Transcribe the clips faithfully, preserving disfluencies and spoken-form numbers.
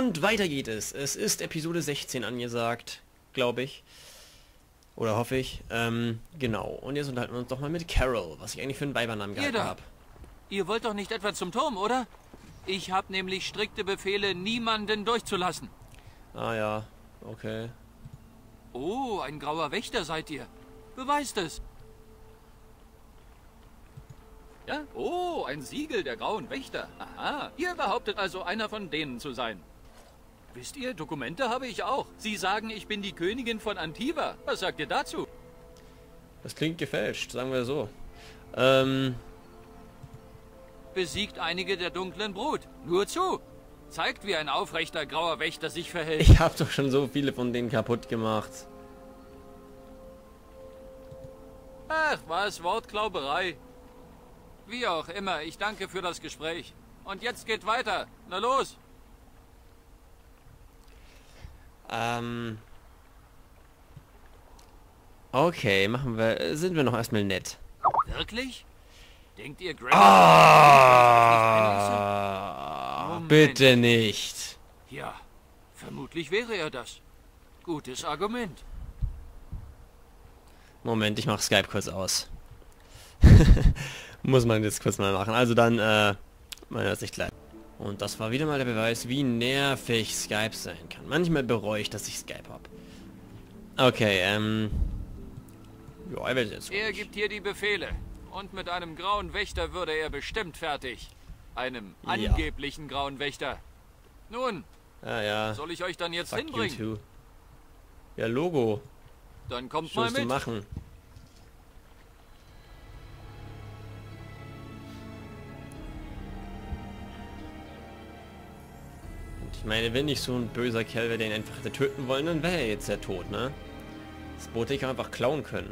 Und weiter geht es. Es ist Episode sechzehn angesagt, glaube ich. Oder hoffe ich. Ähm, genau. Und jetzt unterhalten wir uns doch mal mit Carol, was ich eigentlich für einen Weibernamen gehalten habe. Ihr wollt doch nicht etwa zum Turm, oder? Ich habe nämlich strikte Befehle, niemanden durchzulassen. Ah ja, okay. Oh, ein grauer Wächter seid ihr. Beweist es. Ja? Oh, ein Siegel der grauen Wächter. Aha. Ihr behauptet also, einer von denen zu sein. Wisst ihr, Dokumente habe ich auch. Sie sagen, ich bin die Königin von Antiva. Was sagt ihr dazu? Das klingt gefälscht, sagen wir so. Ähm... Besiegt einige der dunklen Brut. Nur zu. Zeigt, wie ein aufrechter grauer Wächter sich verhält. Ich habe doch schon so viele von denen kaputt gemacht. Ach, was, Wortklauberei. Wie auch immer, ich danke für das Gespräch. Und jetzt geht weiter. Na los. Ähm... Okay, machen wir... Sind wir noch erstmal nett. Wirklich? Denkt ihr, Greg? Ah, bitte nicht. Ja, vermutlich wäre er das. Gutes Argument. Moment, ich mach Skype kurz aus. Muss man jetzt kurz mal machen. Also dann, äh, meine Sicht gleich. Und das war wieder mal der Beweis, wie nervig Skype sein kann. Manchmal bereue ich, dass ich Skype habe. Okay, ähm... ja, er wird jetzt. Er gibt hier die Befehle. Und mit einem grauen Wächter würde er bestimmt fertig. Einem Ja. angeblichen grauen Wächter. Nun, Ah ja. soll ich euch dann jetzt Fuck you hinbringen? too. Ja, Logo. Dann kommt Was mal willst du mit. machen? Und ich meine, wenn ich so ein böser Kerl wäre, der ihn einfach hätte töten wollen, dann wäre er jetzt ja tot, ne? Das Boot hätte ich einfach klauen können.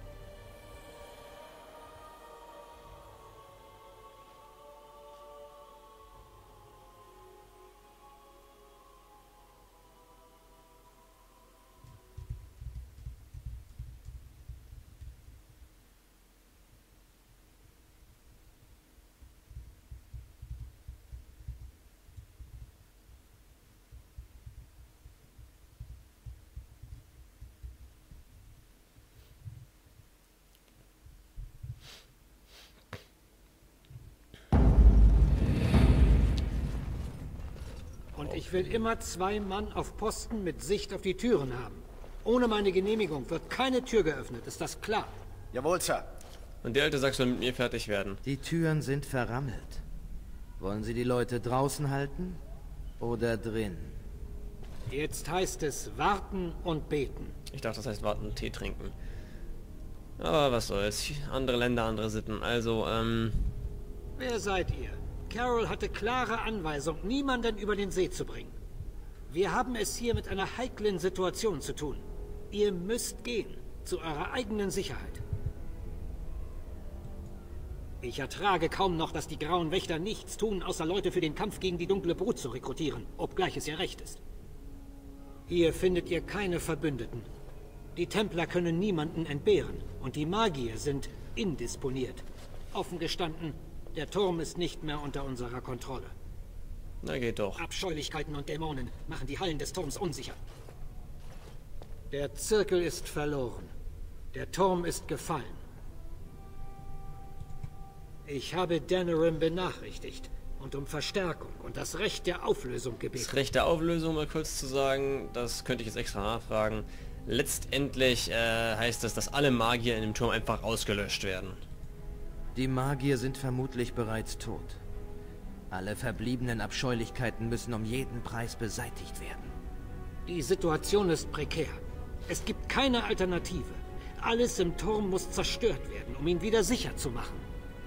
Und ich will immer zwei Mann auf Posten mit Sicht auf die Türen haben. Ohne meine Genehmigung wird keine Tür geöffnet, ist das klar? Jawohl, Sir. Und der alte Sack soll mit mir fertig werden. Die Türen sind verrammelt. Wollen Sie die Leute draußen halten oder drin? Jetzt heißt es warten und beten. Ich dachte, das heißt warten und Tee trinken. Aber was soll's. Andere Länder, andere Sitten. Also, ähm... Wer seid ihr? Carol hatte klare Anweisung, niemanden über den See zu bringen. Wir haben es hier mit einer heiklen Situation zu tun. Ihr müsst gehen, zu eurer eigenen Sicherheit. Ich ertrage kaum noch, dass die Grauen Wächter nichts tun, außer Leute für den Kampf gegen die dunkle Brut zu rekrutieren, obgleich es ihr Recht ist. Hier findet ihr keine Verbündeten. Die Templer können niemanden entbehren und die Magier sind indisponiert. Offen gestanden, der Turm ist nicht mehr unter unserer Kontrolle. Na geht doch. Abscheulichkeiten und Dämonen machen die Hallen des Turms unsicher. Der Zirkel ist verloren. Der Turm ist gefallen. Ich habe Denerim benachrichtigt und um Verstärkung und das Recht der Auflösung gebeten. Das Recht der Auflösung, mal kurz zu sagen, das könnte ich jetzt extra nachfragen. Letztendlich äh, heißt das, dass alle Magier in dem Turm einfach ausgelöscht werden. Die Magier sind vermutlich bereits tot. Alle verbliebenen Abscheulichkeiten müssen um jeden Preis beseitigt werden. Die Situation ist prekär. Es gibt keine Alternative. Alles im Turm muss zerstört werden, um ihn wieder sicher zu machen.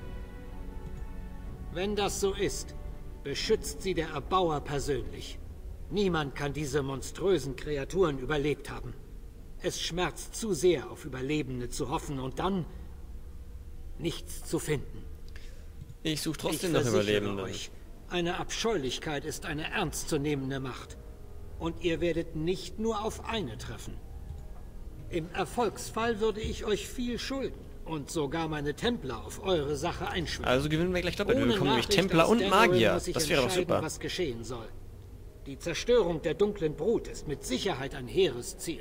Wenn das so ist, beschützt sie der Erbauer persönlich. Niemand kann diese monströsen Kreaturen überlebt haben. Es schmerzt zu sehr, auf Überlebende zu hoffen und dann nichts zu finden. Ich suche trotzdem Ich nach versichere Überlebenden. euch, eine Abscheulichkeit ist eine ernstzunehmende Macht. Und ihr werdet nicht nur auf eine treffen. Im Erfolgsfall würde ich euch viel schulden und sogar meine Templer auf eure Sache einschwören. Also gewinnen wir gleich doppelt. Wir Ohne bekommen nämlich Nachricht Templer aus und Denerim Magier. muss ich Das wäre doch entscheiden, super. was geschehen soll. Die Zerstörung der dunklen Brut ist mit Sicherheit ein hehres Ziel.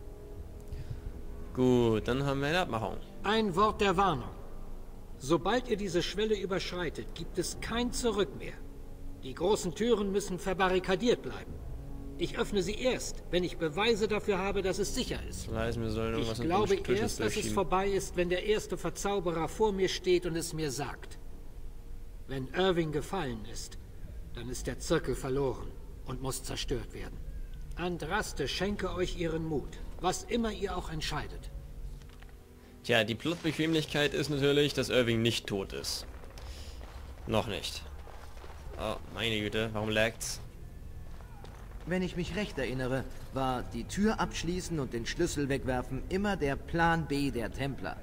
Gut, dann haben wir eine Abmachung. Ein Wort der Warnung. Sobald ihr diese Schwelle überschreitet, gibt es kein Zurück mehr. Die großen Türen müssen verbarrikadiert bleiben. Ich öffne sie erst, wenn ich Beweise dafür habe, dass es sicher ist. Das heißt, wir sollen irgendwas Ich glaube erst, dass es vorbei ist, wenn der erste Verzauberer vor mir steht und es mir sagt. Wenn Irving gefallen ist, dann ist der Zirkel verloren und muss zerstört werden. Andraste schenke euch ihren Mut, was immer ihr auch entscheidet. Tja, die Plotbequemlichkeit ist natürlich, dass Irving nicht tot ist. Noch nicht. Oh, meine Güte, warum lag's? Wenn ich mich recht erinnere, war die Tür abschließen und den Schlüssel wegwerfen immer der Plan B der Templer.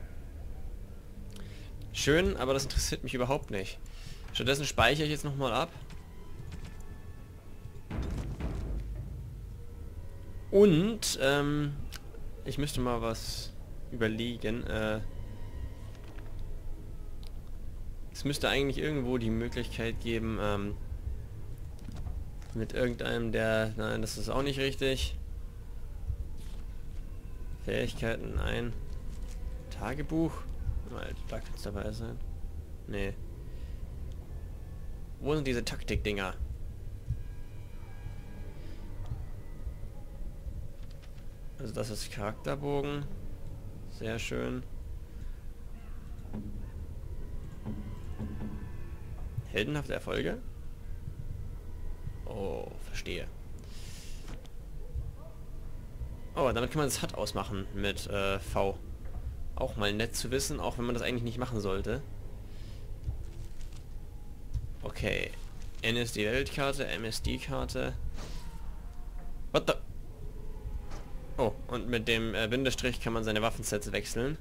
Schön, aber das interessiert mich überhaupt nicht. Stattdessen speichere ich jetzt nochmal ab. Und, ähm, ich müsste mal was überlegen. Äh, es müsste eigentlich irgendwo die Möglichkeit geben, ähm, mit irgendeinem der... Nein, das ist auch nicht richtig. Fähigkeiten, nein. Tagebuch? Alter, da könnte es dabei sein. Nee. Wo sind diese Taktik-Dinger? Also das ist Charakterbogen. Sehr schön. Heldenhafte Erfolge? Oh, verstehe. Oh, damit kann man das H U D ausmachen mit äh, V. Auch mal nett zu wissen, auch wenn man das eigentlich nicht machen sollte. Okay. N S D-Weltkarte, M S D-Karte. What the... Oh, und mit dem äh, Bindestrich kann man seine Waffensets wechseln.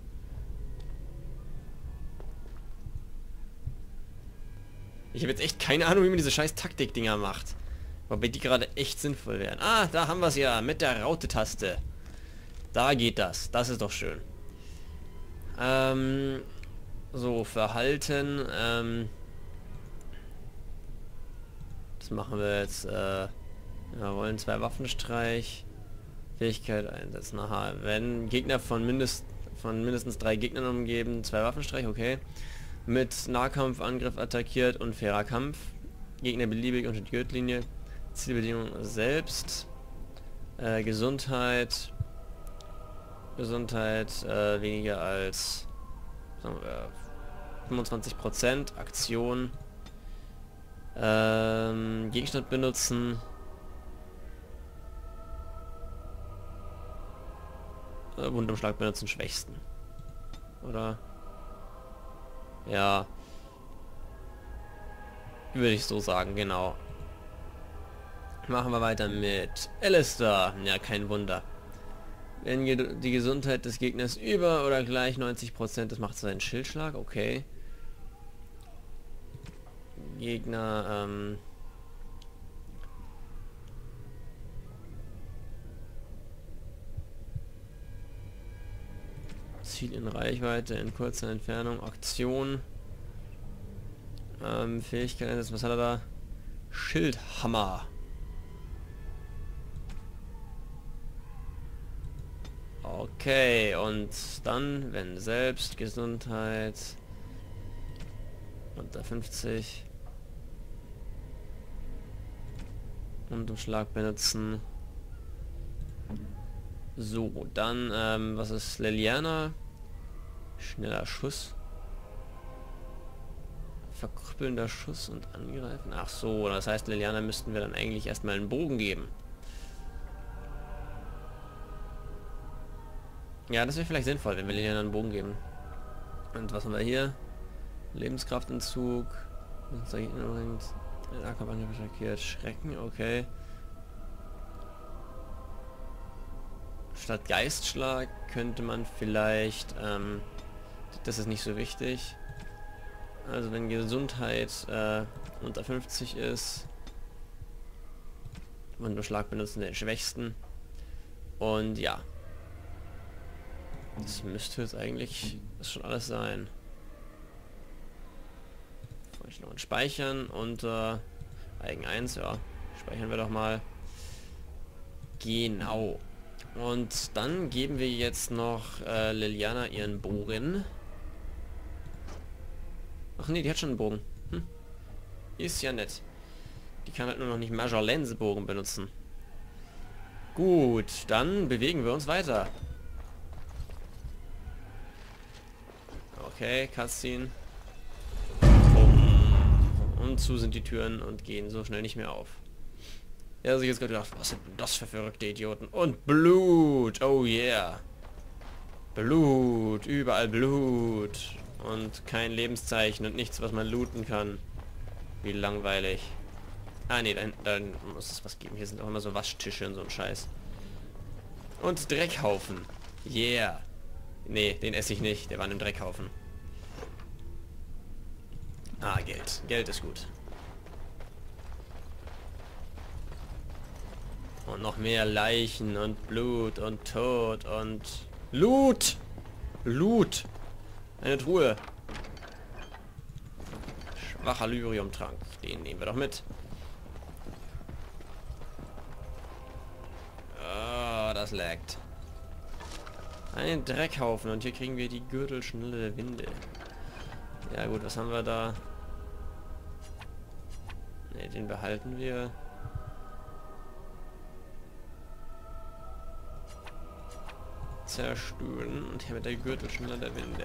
Ich habe jetzt echt keine Ahnung, wie man diese scheiß Taktik-Dinger macht. Wobei die gerade echt sinnvoll wären. Ah, da haben wir es ja, mit der Raute-Taste. Da geht das. Das ist doch schön. Ähm, so, Verhalten. Ähm, das machen wir jetzt. Äh, wir wollen zwei Waffenstreich. Fähigkeit einsetzen. Aha, wenn Gegner von, mindest, von mindestens drei Gegnern umgeben, zwei Waffenstreich, okay. Mit Nahkampfangriff attackiert und fairer Kampf. Gegner beliebig unter die Gürtellinie. Zielbedingungen selbst. Äh, Gesundheit. Gesundheit äh, weniger als sagen wir, fünfundzwanzig Prozent. Aktion. Ähm, Gegenstand benutzen. Äh, Wundumschlag benutzen, schwächsten. Oder? Ja. Würde ich so sagen, genau. Machen wir weiter mit Alistair. Ja, kein Wunder. Wenn die Gesundheit des Gegners über oder gleich neunzig Prozent, das macht seinen Schildschlag, okay. Gegner, ähm... Ziel in Reichweite, in kurzer Entfernung, Aktion. Ähm, Fähigkeit, was hat er da? Schildhammer. Okay, und dann, wenn selbst, Gesundheit unter fünfzig und Umschlag benutzen. So, dann, ähm, was ist Leliana? Schneller Schuss. Verkrüppelnder Schuss und angreifen. Ach so, das heißt, Leliana müssten wir dann eigentlich erstmal einen Bogen geben. Ja, das wäre vielleicht sinnvoll, wenn wir Leliana einen Bogen geben. Und was haben wir hier? Lebenskraftentzug. Nahkampfangriff attackiert. Schrecken, okay. Statt Geistschlag könnte man vielleicht, ähm, das ist nicht so wichtig. Also wenn Gesundheit äh, unter fünfzig ist, und nur Schlag benutzen den Schwächsten. Und ja. Das müsste jetzt eigentlich das schon alles sein. Noch speichern und äh, Eigen eins, ja. Speichern wir doch mal. Genau. Und dann geben wir jetzt noch äh, Leliana ihren Bogen. Ach nee, die hat schon einen Bogen. Hm. Ist ja nett. Die kann halt nur noch nicht Major Bogen benutzen. Gut, dann bewegen wir uns weiter. Okay, Cutscene. Und zu sind die Türen und gehen so schnell nicht mehr auf. Ja, also ich jetzt gerade gedacht, was sind denn das für verrückte Idioten? Und Blut! Oh yeah! Blut! Überall Blut! Und kein Lebenszeichen und nichts, was man looten kann. Wie langweilig. Ah ne, dann, dann muss es was geben. Hier sind auch immer so Waschtische und so ein Scheiß. Und Dreckhaufen. Yeah! Nee, den esse ich nicht. Der war in einem Dreckhaufen. Ah, Geld. Geld ist gut. Und noch mehr Leichen und Blut und Tod und... Loot! Loot! Eine Truhe. Schwacher Lyriumtrank. Den nehmen wir doch mit. Oh, das laggt. Ein Dreckhaufen. Und hier kriegen wir die Gürtelschnelle Winde. Ja gut, was haben wir da? Ne, den behalten wir. Zerstören und hier mit der Gürtelschnelle der Winde.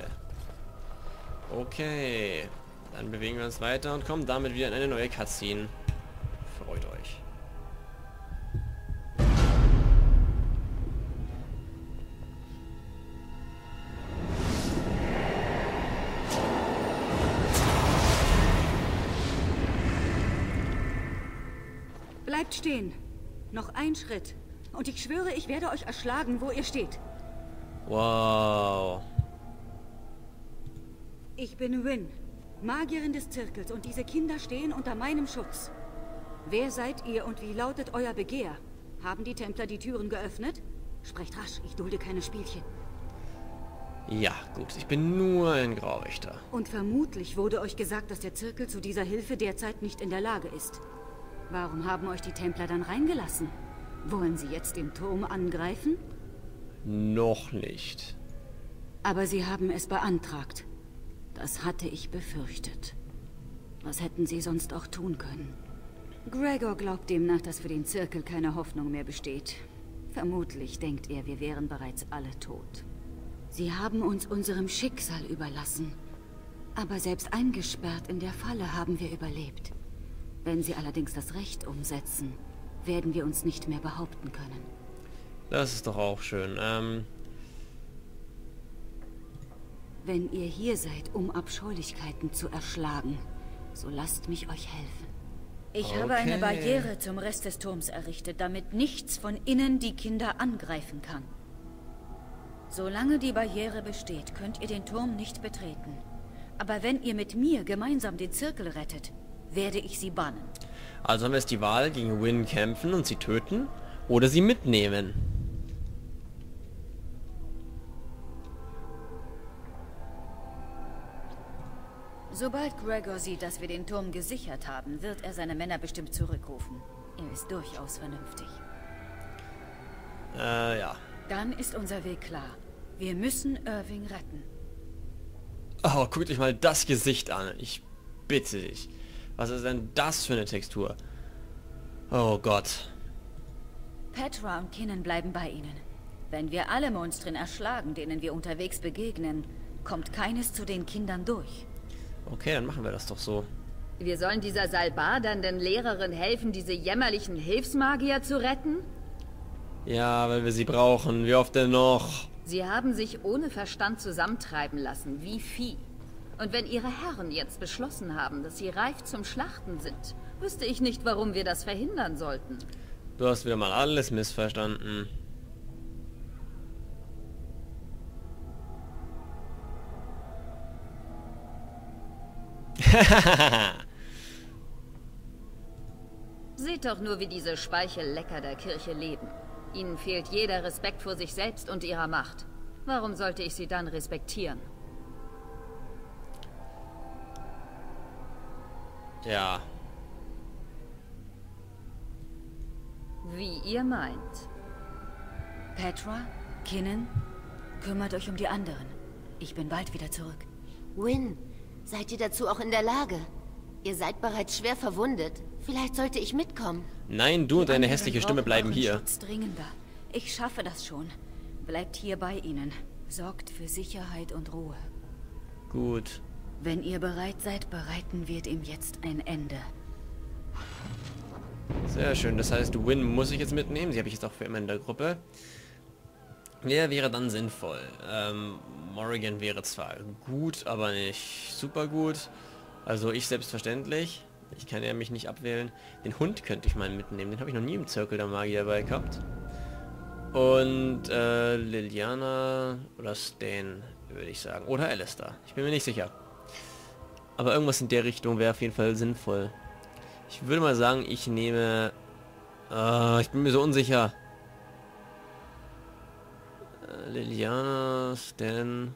Okay, dann bewegen wir uns weiter und kommen damit wieder in eine neue Cutscene. Freut euch. Bleibt stehen. Noch ein Schritt. Und ich schwöre, ich werde euch erschlagen, wo ihr steht. Wow. Ich bin Wynn, Magierin des Zirkels, und diese Kinder stehen unter meinem Schutz. Wer seid ihr und wie lautet euer Begehr? Haben die Templer die Türen geöffnet? Sprecht rasch, ich dulde keine Spielchen. Ja, gut, ich bin nur ein Grauwächter. Und vermutlich wurde euch gesagt, dass der Zirkel zu dieser Hilfe derzeit nicht in der Lage ist. Warum haben euch die Templer dann reingelassen? Wollen sie jetzt den Turm angreifen? Noch nicht. Aber sie haben es beantragt. Das hatte ich befürchtet. Was hätten sie sonst auch tun können? Gregor glaubt demnach, dass für den Zirkel keine Hoffnung mehr besteht. Vermutlich denkt er, wir wären bereits alle tot. Sie haben uns unserem Schicksal überlassen. Aber selbst eingesperrt in der Falle haben wir überlebt. Wenn sie allerdings das Recht umsetzen, werden wir uns nicht mehr behaupten können. Das ist doch auch schön. Ähm Wenn ihr hier seid, um Abscheulichkeiten zu erschlagen, so lasst mich euch helfen. Ich Okay. habe eine Barriere zum Rest des Turms errichtet, damit nichts von innen die Kinder angreifen kann. Solange die Barriere besteht, könnt ihr den Turm nicht betreten. Aber wenn ihr mit mir gemeinsam den Zirkel rettet, werde ich sie bannen. Also haben wir jetzt die Wahl, gegen Wynn kämpfen und sie töten oder sie mitnehmen. Sobald Gregor sieht, dass wir den Turm gesichert haben, wird er seine Männer bestimmt zurückrufen. Er ist durchaus vernünftig. Äh, ja. Dann ist unser Weg klar. Wir müssen Irving retten. Oh, guckt euch mal das Gesicht an. Ich bitte dich. Was ist denn das für eine Textur? Oh Gott. Petra und Kinnan bleiben bei ihnen. Wenn wir alle Monstren erschlagen, denen wir unterwegs begegnen, kommt keines zu den Kindern durch. Okay, dann machen wir das doch so. Wir sollen dieser salbadernden Lehrerin helfen, diese jämmerlichen Hilfsmagier zu retten? Ja, weil wir sie brauchen. Wie oft denn noch? Sie haben sich ohne Verstand zusammentreiben lassen, wie Vieh. Und wenn ihre Herren jetzt beschlossen haben, dass sie reif zum Schlachten sind, wüsste ich nicht, warum wir das verhindern sollten. Du hast wieder mal alles missverstanden. Seht doch nur, wie diese Speichellecker der Kirche leben. Ihnen fehlt jeder Respekt vor sich selbst und ihrer Macht. Warum sollte ich sie dann respektieren? Ja. Wie ihr meint. Petra, Kinnan, kümmert euch um die anderen. Ich bin bald wieder zurück. Wynne, seid ihr dazu auch in der Lage? Ihr seid bereits schwer verwundet. Vielleicht sollte ich mitkommen. Nein, du und deine hässliche Stimme bleiben hier. Schutz dringender. Ich schaffe das schon. Bleibt hier bei ihnen. Sorgt für Sicherheit und Ruhe. Gut. Wenn ihr bereit seid, bereiten wir dem jetzt ein Ende. Sehr schön. Das heißt, Wynne muss ich jetzt mitnehmen. Sie habe ich jetzt auch für immer in der Gruppe. Wer wäre dann sinnvoll? Ähm, Morrigan wäre zwar gut, aber nicht super gut. Also ich selbstverständlich. Ich kann ja mich nicht abwählen. Den Hund könnte ich mal mitnehmen. Den habe ich noch nie im Zirkel der Magier dabei gehabt. Und äh, Liliana oder Stan, würde ich sagen. Oder Alistair. Ich bin mir nicht sicher. Aber irgendwas in der Richtung wäre auf jeden Fall sinnvoll. Ich würde mal sagen, ich nehme... Äh, ich bin mir so unsicher. Äh, Liliana, Stan...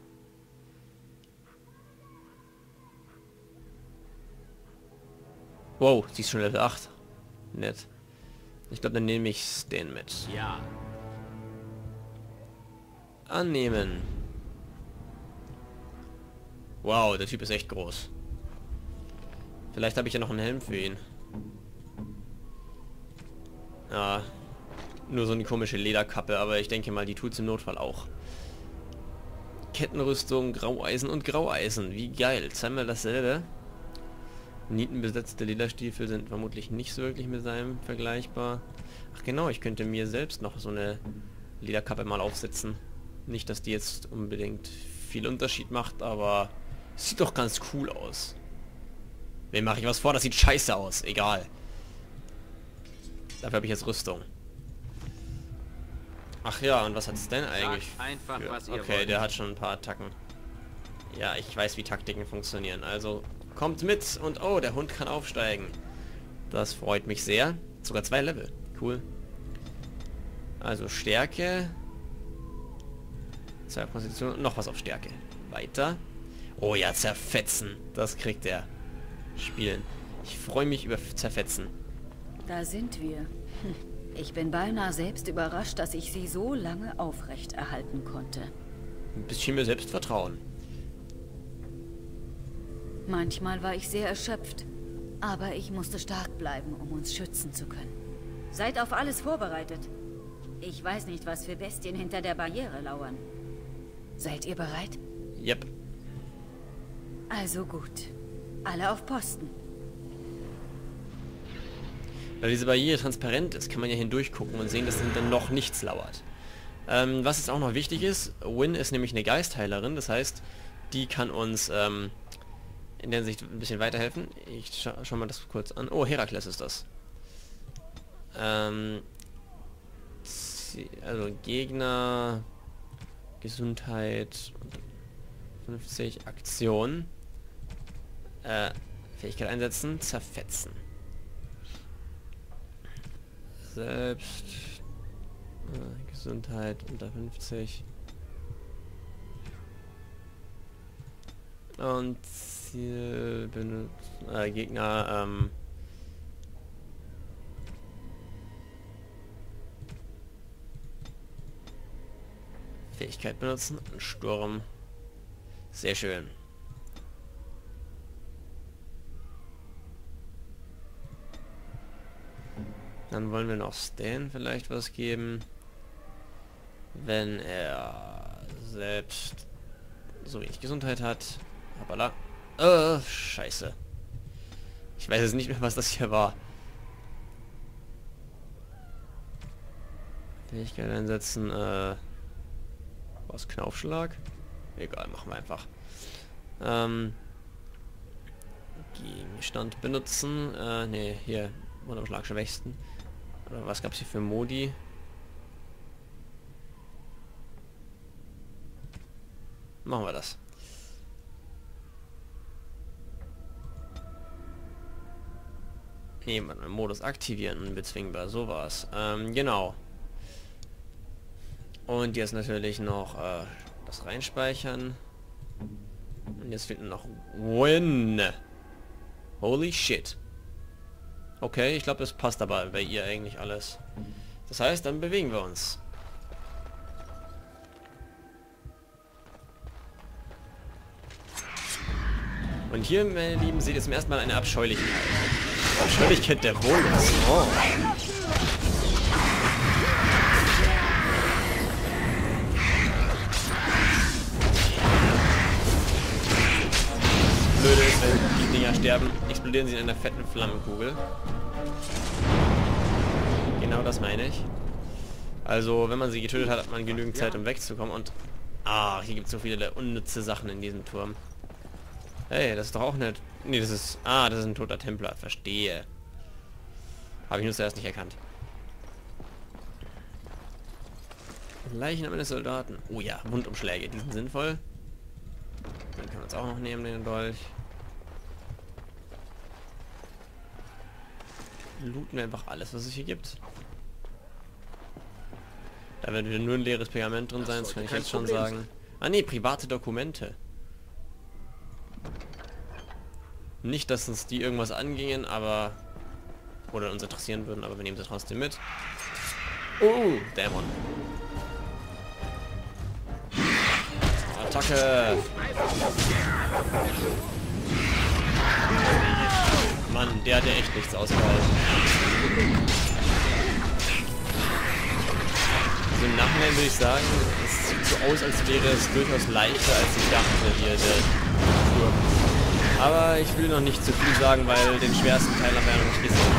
Wow, sie ist schon Level acht. Nett. Ich glaube, dann nehme ich Stan mit. Ja. Annehmen. Wow, der Typ ist echt groß. Vielleicht habe ich ja noch einen Helm für ihn. Ja, nur so eine komische Lederkappe, aber ich denke mal, die tut es im Notfall auch. Kettenrüstung, Graueisen und Graueisen. Wie geil. Zweimal dasselbe. Nietenbesetzte Lederstiefel sind vermutlich nicht so wirklich mit seinem vergleichbar. Ach genau, ich könnte mir selbst noch so eine Lederkappe mal aufsetzen. Nicht, dass die jetzt unbedingt viel Unterschied macht, aber sieht doch ganz cool aus. Wem mache ich was vor? Das sieht scheiße aus. Egal. Dafür habe ich jetzt Rüstung. Ach ja, und was hat es denn eigentlich? Einfach, für? was ihr Okay, wollt. der hat schon ein paar Attacken. Ja, ich weiß, wie Taktiken funktionieren. Also kommt mit und oh, der Hund kann aufsteigen. Das freut mich sehr. Sogar zwei Level. Cool. Also Stärke. Zwei Positionen. Noch was auf Stärke. Weiter. Oh ja, zerfetzen. Das kriegt er. Spielen. Ich freue mich über zerfetzen. Da sind wir. Hm. Ich bin beinahe selbst überrascht, dass ich sie so lange aufrecht erhalten konnte. Ein bisschen mehr Selbstvertrauen. Manchmal war ich sehr erschöpft, aber ich musste stark bleiben, um uns schützen zu können. Seid auf alles vorbereitet. Ich weiß nicht, was für Bestien hinter der Barriere lauern. Seid ihr bereit? Yep. Also gut. Alle auf Posten. Weil diese Barriere transparent ist, kann man ja hindurch gucken und sehen, dass dahinter noch nichts lauert. Ähm, was jetzt auch noch wichtig ist, Wynne ist nämlich eine Geistheilerin, das heißt, die kann uns ähm, in der Hinsicht ein bisschen weiterhelfen. Ich scha schau mal das kurz an. Oh, Herakles ist das. Ähm, also Gegner, Gesundheit, fünfzig, Aktion, äh, Fähigkeit einsetzen, zerfetzen. Selbst, äh, Gesundheit unter fünfzig. Und Ziel benutzt, äh, Gegner, ähm, Fähigkeit benutzen, Sturm. Sehr schön. Dann wollen wir noch Stan vielleicht was geben. Wenn er selbst so wenig Gesundheit hat. Hoppala. Äh, scheiße. Ich weiß jetzt nicht mehr, was das hier war. Fähigkeit einsetzen, äh... was? Knaufschlag? Egal, machen wir einfach. Ähm... Gegenstand benutzen. Äh, ne, hier. Wunderschlag schwächsten. Oder was gab es hier für Modi? Machen wir das. Nehmen wir den Modus aktivieren, unbezwingbar, so war's. Ähm, genau. Und jetzt natürlich noch äh, das reinspeichern. Und jetzt fehlt nur noch Wynne. Holy shit. Okay, ich glaube, das passt aber bei ihr eigentlich alles. Das heißt, dann bewegen wir uns. Und hier, meine Lieben, seht ihr zum ersten Mal eine Abscheulichkeit. Abscheulichkeit der Volus. Oh. Blöde ist, wenn die Dinger sterben, explodieren sie in einer fetten Flammenkugel. Genau das meine ich. Also, wenn man sie getötet hat, hat man genügend Zeit, um wegzukommen. Und... Ah, hier gibt es so viele unnütze Sachen in diesem Turm. Hey, das ist doch auch nicht... Nee, das ist... Ah, das ist ein toter Templer. Verstehe. Habe ich nur zuerst nicht erkannt. Leichen eines Soldaten. Oh ja, Wundumschläge. Die sind sinnvoll. Den können wir uns auch noch nehmen, den Dolch. Looten wir einfach alles, was es hier gibt. Da wird wieder nur ein leeres Pergament drin sein, das kann ich jetzt schon sagen. Ah ne, private Dokumente. Nicht, dass uns die irgendwas angingen, aber... Oder uns interessieren würden, aber wir nehmen sie trotzdem mit. Oh, Dämon. Attacke! Mann, der hat ja echt nichts ausgehalten. Also im Nachhinein würde ich sagen, es sieht so aus, als wäre es durchaus leichter, als ich dachte, hier der Turm. Aber ich will noch nicht zu viel sagen, weil den schwersten Teil haben wir ja noch nicht gesehen.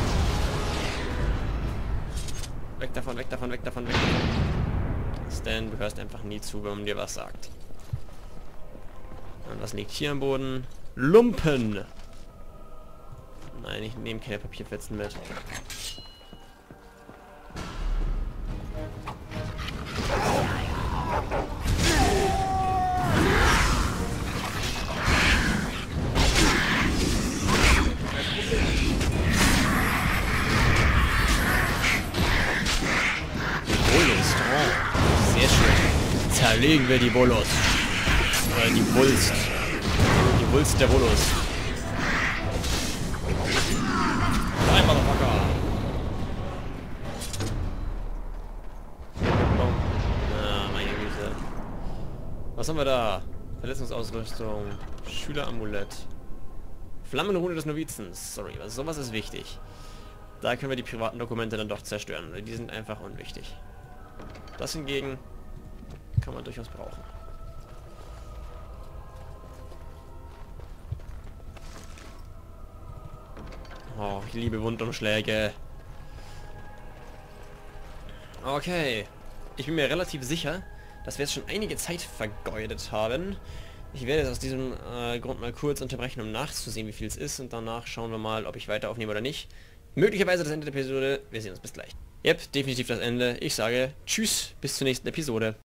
Weg davon, weg davon, weg davon, weg davon. Stan, du hörst einfach nie zu, wenn man dir was sagt. Und was liegt hier am Boden? Lumpen! Nein, ich nehme keine Papierfetzen mit. Sehr schön. Zerlegen wir die Volos. Oder die Wulst. Die Wulst der Volos. Nein, Motherfucker. Ah, meine Güte. Was haben wir da? Verletzungsausrüstung. Schüleramulett. Flammenrune des Novizens. Sorry, was, sowas ist wichtig. Da können wir die privaten Dokumente dann doch zerstören. Die sind einfach unwichtig. Das hingegen kann man durchaus brauchen. Oh, ich liebe Wundumschläge. Okay. Ich bin mir relativ sicher, dass wir jetzt schon einige Zeit vergeudet haben. Ich werde jetzt aus diesem äh, Grund mal kurz unterbrechen, um nachzusehen, wie viel es ist. Und danach schauen wir mal, ob ich weiter aufnehme oder nicht. Möglicherweise das Ende der Episode. Wir sehen uns bis gleich. Yep, definitiv das Ende. Ich sage Tschüss, bis zur nächsten Episode.